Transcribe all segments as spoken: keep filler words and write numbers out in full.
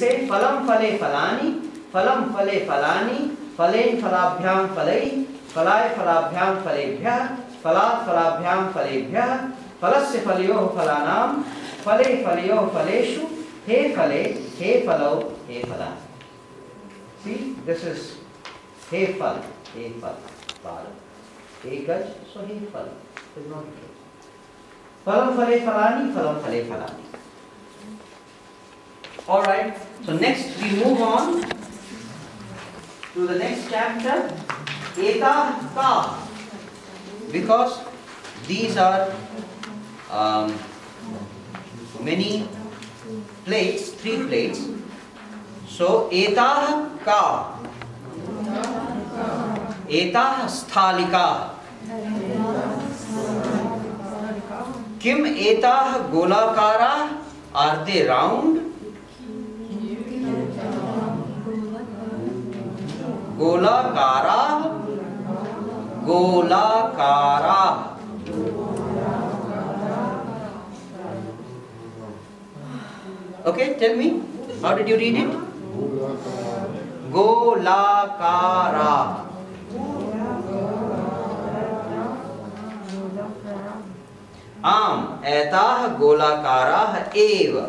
say phalam phale phalani, phalam phale phalani, phalen phalabhyam phalai, phalai phalabhyam phalebhyah, phalat phalabhyam phalebhyah, phalasya phalayoh phalanam, phale phalayoh phaleshu, he phale, he phalo, he phalani. See, this is he phal, he phal, phal. He gaj, so he phal. There's no difference. Phalam phale phalani, phalam phale phalani. Alright, so next we move on to the next chapter, Eta Ka. Because these are um, many plates, three plates. So, Eta Ka. Eta Sthalika. Kim Eta Golakara? Are they round? Golakara, Golakara. Okay, tell me, how did you read it? Golakara. Am etah golakara eva.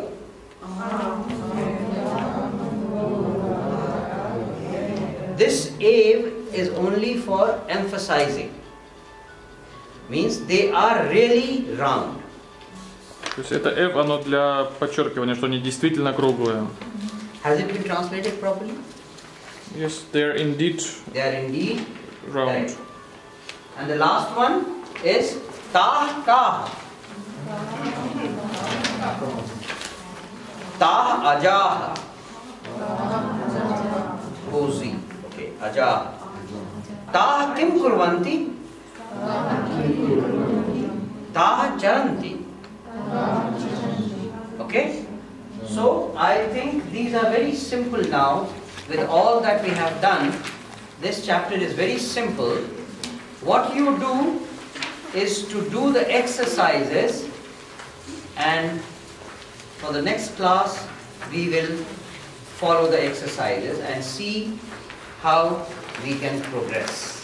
This ave is only for emphasizing. Means they are really round. То есть это F, оно для подчеркивания, что они действительно круглые. Has it been translated properly? Yes, they are indeed. They are indeed round. Correct. And the last one is Tah Kah. Tah Ajah. Cozy. Okay, Ajah. Tah Kim Kurvanti. Tah Charanti. Okay? So, I think these are very simple now. With all that we have done, this chapter is very simple. What you do is to do the exercises, and for the next class we will follow the exercises and see how we can progress.